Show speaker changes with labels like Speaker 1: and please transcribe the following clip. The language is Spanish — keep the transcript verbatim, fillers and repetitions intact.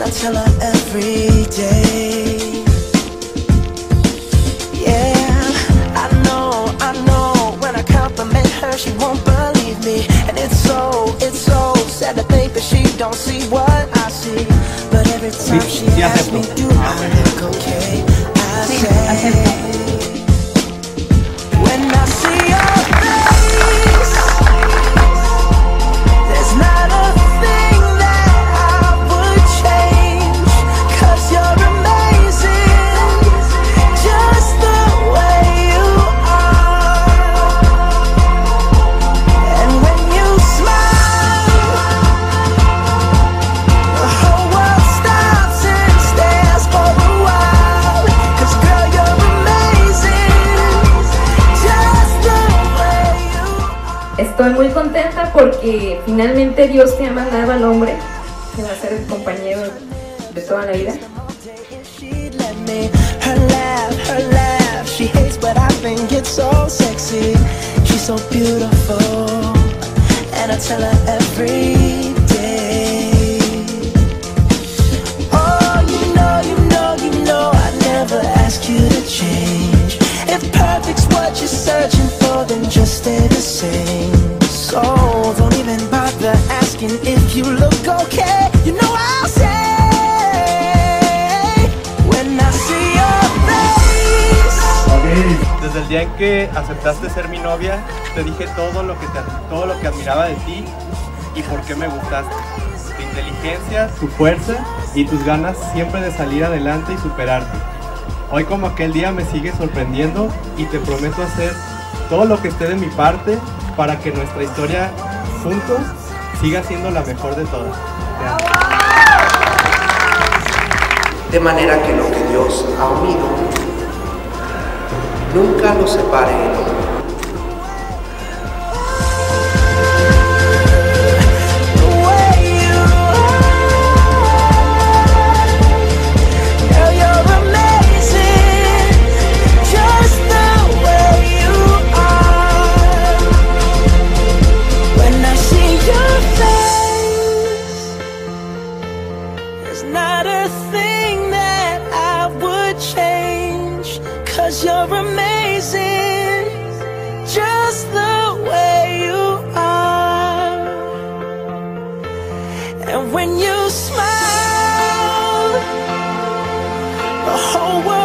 Speaker 1: I tell her every day. Yeah, I know, I know. When I compliment her, she won't believe me. And it's so, it's so sad to think that she don't see what I see. But every time she asks me, do I look okay? I say, when I see your face, there's not a thing that I would change. 'Cause you're amazing, just the way you are. And when you smile, the whole world stops and stares for a while. 'Cause girl, you're amazing, just the way you are.
Speaker 2: Estoy muy contenta porque finalmente Dios te ha mandado al hombre que va a ser el compañero de toda la vida.
Speaker 1: She'd let me, her laugh, her laugh. She hates, but I think it's so sexy. She's so beautiful, and I tell her every day. Oh, you know, you know, you know, I never ask you to change. If perfect's what you're searching for, then just stay the same. So don't even bother asking if you look okay. You know I'll say, when I see your face.
Speaker 3: Ok, desde el día en que aceptaste ser mi novia, te dije todo lo que te, todo lo que admiraba de ti y por qué me gustaste. Tu inteligencia, tu fuerza y tus ganas siempre de salir adelante y superarte. Hoy como aquel día me sigues sorprendiendo y te prometo hacer todo lo que esté de mi parte para que nuestra historia juntos siga siendo la mejor de todas. Te amo.
Speaker 4: De manera que lo que Dios ha unido, nunca lo separe el hombre.
Speaker 1: Not a thing that I would change. 'Cause you're amazing, just the way you are. And when you smile, the whole world